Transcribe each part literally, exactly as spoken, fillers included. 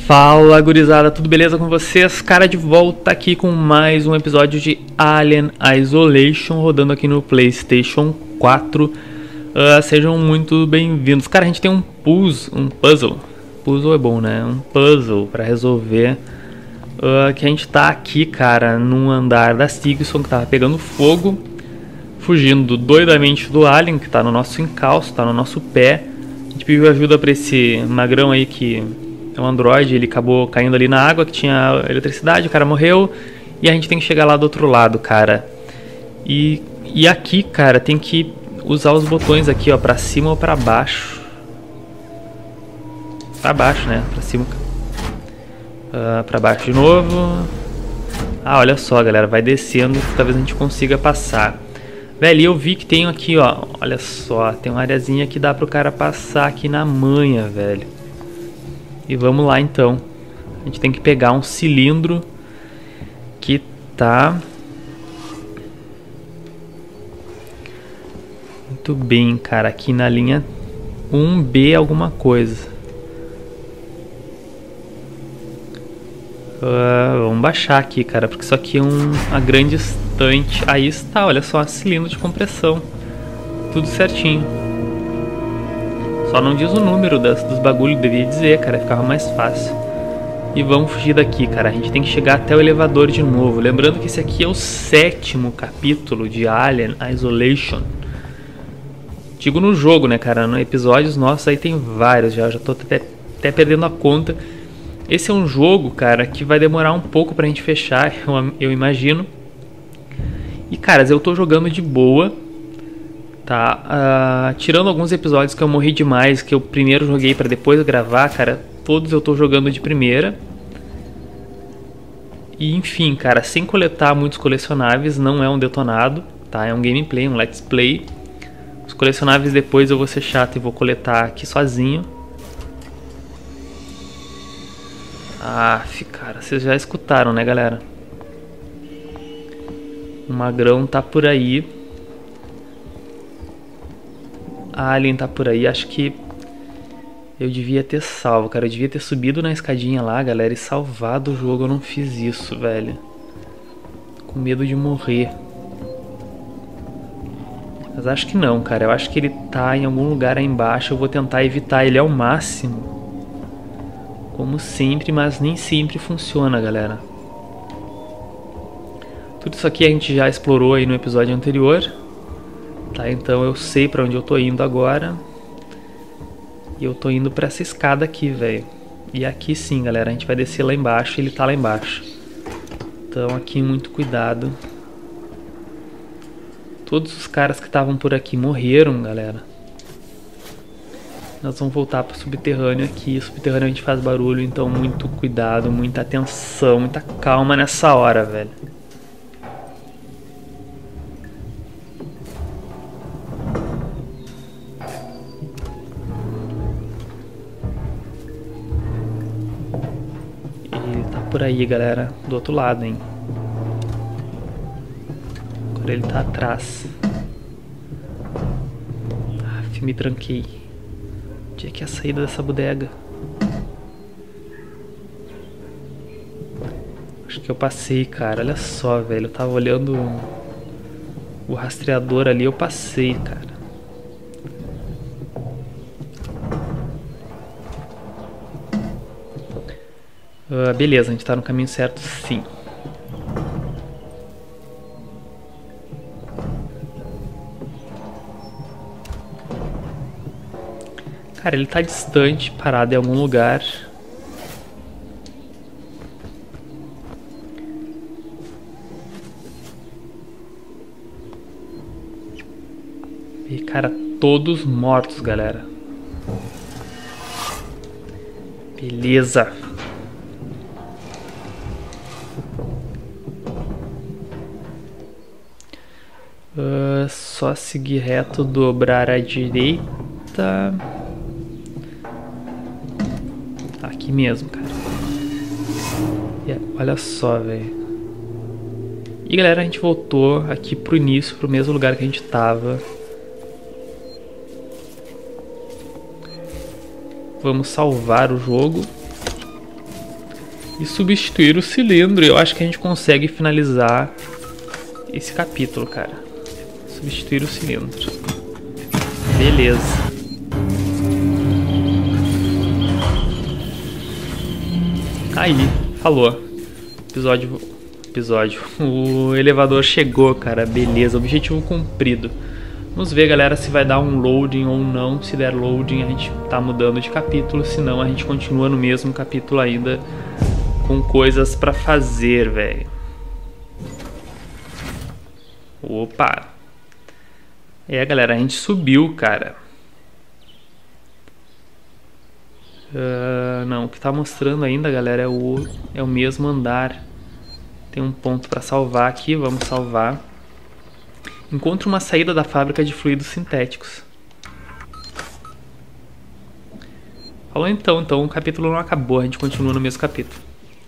Fala gurizada, tudo beleza com vocês? Cara, de volta aqui com mais um episódio de Alien Isolation, rodando aqui no PlayStation quatro. uh, Sejam muito bem-vindos. Cara, a gente tem um puzzle, um puzzle Puzzle é bom, né? Um puzzle pra resolver, uh, que a gente tá aqui, cara, num andar da Sigson que tava pegando fogo, fugindo doidamente do Alien, que tá no nosso encalço, tá no nosso pé. A gente pediu ajuda pra esse magrão aí que é um androide, ele acabou caindo ali na água que tinha eletricidade, o cara morreu. E a gente tem que chegar lá do outro lado, cara. E, e aqui, cara, tem que usar os botões aqui, ó, pra cima ou pra baixo. Pra baixo, né? Pra cima. Uh, pra baixo de novo. Ah, olha só, galera, vai descendo, talvez a gente consiga passar. Velho, eu vi que tem aqui, ó, olha só, tem uma areazinha que dá pro cara passar aqui na manha, velho. E vamos lá então. A gente tem que pegar um cilindro que tá muito bem, cara, aqui na linha um B alguma coisa. Uh, vamos baixar aqui, cara, porque isso aqui é um, uma grande estante. Aí está, olha só, cilindro de compressão. Tudo certinho. Só não diz o número das, dos bagulhos, devia dizer, cara, ficava mais fácil. E vamos fugir daqui, cara, a gente tem que chegar até o elevador de novo. Lembrando que esse aqui é o sétimo capítulo de Alien Isolation. Digo no jogo, né, cara, no episódios nossos aí tem vários já, já tô até, até perdendo a conta. Esse é um jogo, cara, que vai demorar um pouco pra gente fechar, eu, eu imagino. E, caras, eu tô jogando de boa, tá? Uh, tirando alguns episódios que eu morri demais, que eu primeiro joguei pra depois gravar, cara, todos eu tô jogando de primeira. E, enfim, cara, sem coletar muitos colecionáveis, não é um detonado, tá? É um gameplay, um let's play. Os colecionáveis depois eu vou ser chato e vou coletar aqui sozinho. Ah, cara, vocês já escutaram, né, galera? O magrão tá por aí. A Alien tá por aí. Acho que eu devia ter salvo, cara. Eu devia ter subido na escadinha lá, galera, e salvado o jogo. Eu não fiz isso, velho. Com medo de morrer. Mas acho que não, cara. Eu acho que ele tá em algum lugar aí embaixo. Eu vou tentar evitar ele ao máximo, como sempre, mas nem sempre funciona, galera. Tudo isso aqui a gente já explorou aí no episódio anterior, tá? Então eu sei pra onde eu tô indo agora. E eu tô indo pra essa escada aqui, velho. E aqui sim, galera, a gente vai descer lá embaixo e ele tá lá embaixo. Então aqui muito cuidado. Todos os caras que estavam por aqui morreram, galera. Nós vamos voltar para o subterrâneo aqui. O subterrâneo a gente faz barulho, então muito cuidado, muita atenção, muita calma nessa hora, velho. Ele tá por aí, galera, do outro lado, hein. Agora ele tá atrás. Ah, me tranquei. Onde é que é a saída dessa bodega? Acho que eu passei, cara. Olha só, velho. Eu tava olhando o rastreador ali. Eu passei, cara. Uh, beleza, a gente tá no caminho certo, sim. Cara, ele tá distante, parado em algum lugar. E, cara, todos mortos, galera. Beleza. Uh, só seguir reto, dobrar à direita. Aqui mesmo, cara. Yeah, olha só, velho. E galera, a gente voltou aqui pro início, pro mesmo lugar que a gente tava. Vamos salvar o jogo. E substituir o cilindro. Eu acho que a gente consegue finalizar esse capítulo, cara. Substituir o cilindro. Beleza. Aí, falou. Episódio... Episódio. O elevador chegou, cara. Beleza, objetivo cumprido. Vamos ver, galera, se vai dar um loading ou não. Se der loading, a gente tá mudando de capítulo. Se não, a gente continua no mesmo capítulo ainda, com coisas pra fazer, velho. Opa. É, galera, a gente subiu, cara. Uh, não, o que tá mostrando ainda, galera, é o, é o mesmo andar. Tem um ponto pra salvar aqui, vamos salvar. Encontre uma saída da fábrica de fluidos sintéticos. Falou então, então o capítulo não acabou, a gente continua no mesmo capítulo.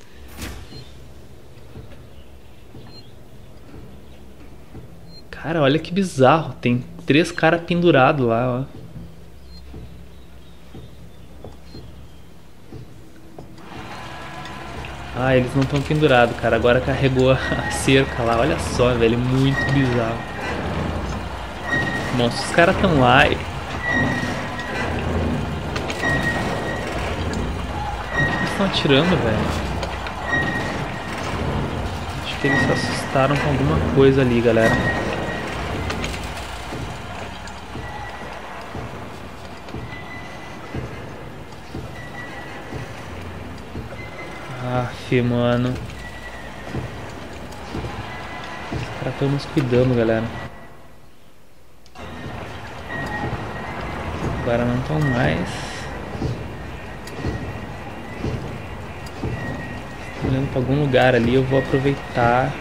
Cara, olha que bizarro, tem três caras pendurados lá, ó. Ah, eles não estão pendurados, cara. Agora carregou a cerca lá. Olha só, velho. Muito bizarro. Bom, se os caras estão lá... Eles estão atirando, velho. Acho que eles se assustaram com alguma coisa ali, galera. Aff, mano. Os caras estão nos cuidando, galera. Agora não estão mais. Estou olhando para algum lugar ali, eu vou aproveitar.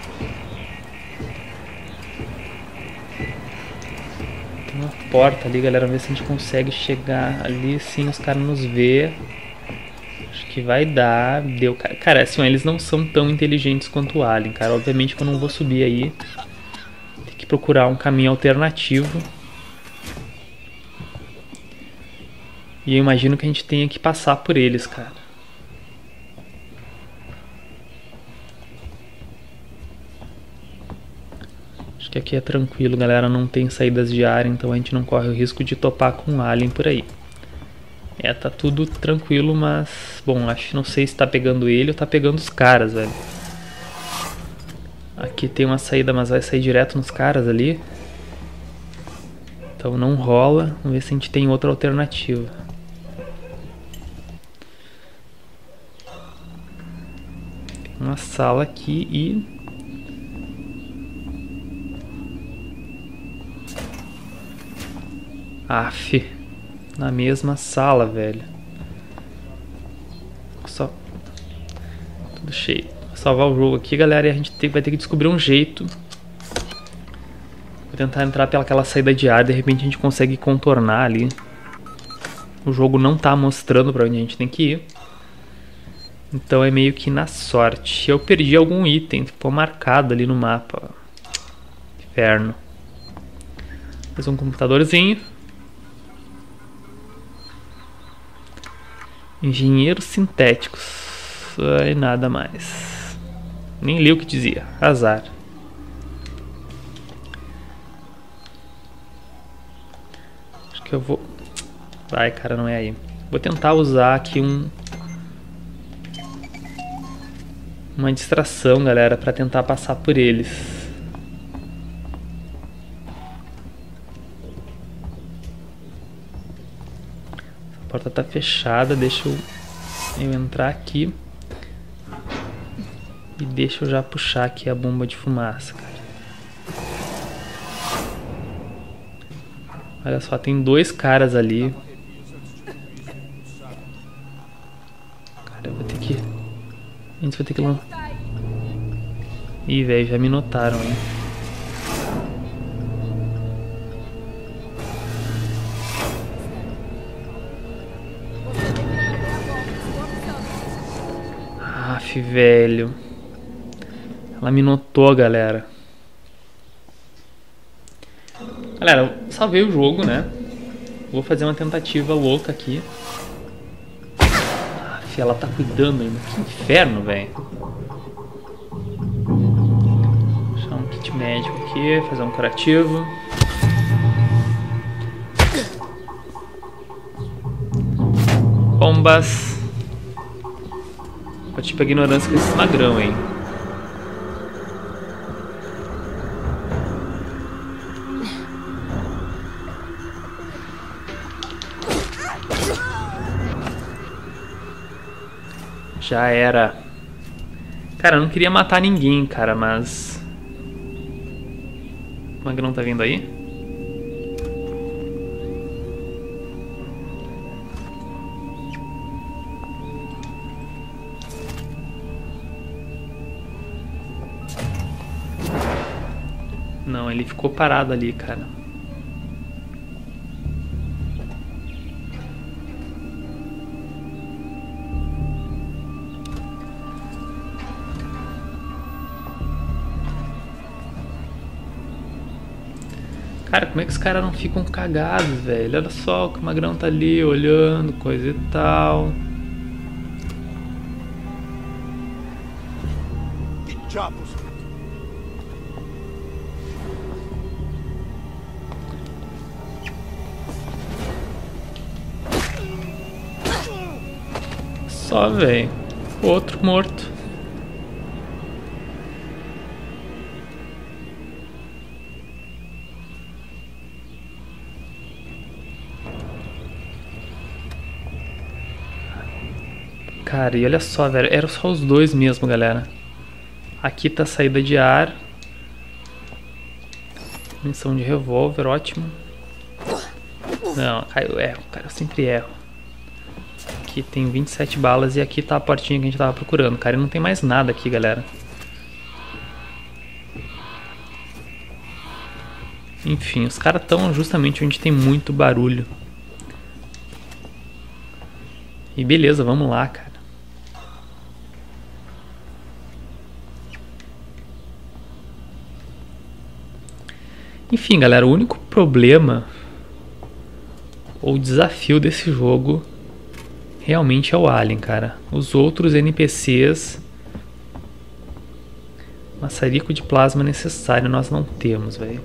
Tem uma porta ali, galera, ver se a gente consegue chegar ali, sim, os caras nos vê. Que vai dar, deu, cara, cara, assim, ó, eles não são tão inteligentes quanto o Alien, cara, obviamente que eu não vou subir aí, tem que procurar um caminho alternativo, e eu imagino que a gente tenha que passar por eles, cara. Acho que aqui é tranquilo, galera, não tem saídas de ar, então a gente não corre o risco de topar com um Alien por aí. É, tá tudo tranquilo, mas... Bom, acho que não sei se tá pegando ele ou tá pegando os caras, velho. Aqui tem uma saída, mas vai sair direto nos caras ali. Então não rola. Vamos ver se a gente tem outra alternativa. Tem uma sala aqui e... Aff. Na mesma sala, velho. Só... Tudo cheio. Vou salvar o jogo aqui, galera, e a gente tem, vai ter que descobrir um jeito. Vou tentar entrar pelaquela saída de ar, de repente a gente consegue contornar ali. O jogo não tá mostrando pra onde a gente tem que ir. Então é meio que na sorte. Eu perdi algum item, ficou marcado ali no mapa. Inferno. Mais um computadorzinho. Engenheiros sintéticos. E nada mais. Nem li o que dizia. Azar. Acho que eu vou... Vai, cara, não é aí. Vou tentar usar aqui um... Uma distração, galera, pra tentar passar por eles. A porta tá fechada, deixa eu, eu entrar aqui. E deixa eu já puxar aqui a bomba de fumaça, cara. Olha só, tem dois caras ali. Cara, eu vou ter que... A gente vai ter que... Ih, velho, já me notaram, hein. Aff, velho. Ela me notou, galera. Galera, eu salvei o jogo, né? Vou fazer uma tentativa louca aqui. e ela tá cuidando ainda. Que inferno, velho. Deixar um kit médico aqui, fazer um curativo. Bombas. Vou te pegar ignorância com esse magrão, hein. Já era. Cara, eu não queria matar ninguém, cara, mas... O magrão tá vindo aí? Não, ele ficou parado ali, cara. Cara, como é que os caras não ficam cagados, velho? Olha só que o magrão tá ali olhando, coisa e tal. Que diabos? Só, velho. Outro morto. Cara, e olha só, velho. Eram só os dois mesmo, galera. Aqui tá a saída de ar. Munição de revólver, ótimo. Não, cara, eu erro, cara. Eu sempre erro. Aqui tem vinte e sete balas e aqui tá a portinha que a gente tava procurando, cara. E não tem mais nada aqui, galera. Enfim, os caras estão justamente onde tem muito barulho. E beleza, vamos lá, cara. Enfim, galera, o único problema ou desafio desse jogo realmente é o Alien, cara. Os outros N P Cs, maçarico de plasma necessário nós não temos, velho.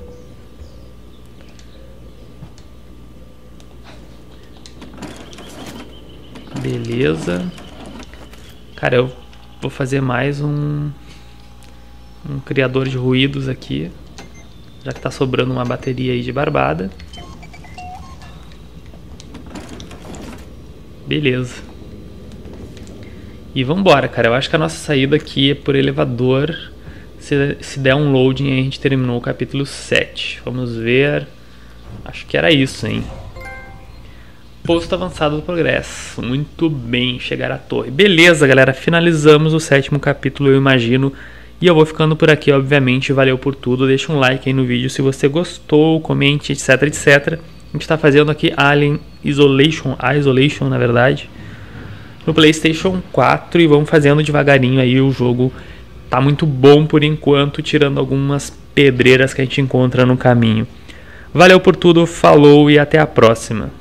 Beleza. Cara, eu vou fazer mais um um criador de ruídos aqui, já que tá sobrando uma bateria aí de barbada. Beleza. E vambora, cara. Eu acho que a nossa saída aqui é por elevador. Se, se der um loading, aí a gente terminou o capítulo sete. Vamos ver. Acho que era isso, hein? Posto avançado do progresso. Muito bem, chegar à torre. Beleza, galera. Finalizamos o sétimo capítulo, eu imagino. E eu vou ficando por aqui, obviamente. Valeu por tudo. Deixa um like aí no vídeo se você gostou. Comente, etc, etcétera. A gente está fazendo aqui Alien Isolation, a Isolation na verdade, no PlayStation quatro, e vamos fazendo devagarinho aí. O jogo tá muito bom por enquanto, tirando algumas pedreiras que a gente encontra no caminho. Valeu por tudo, falou e até a próxima.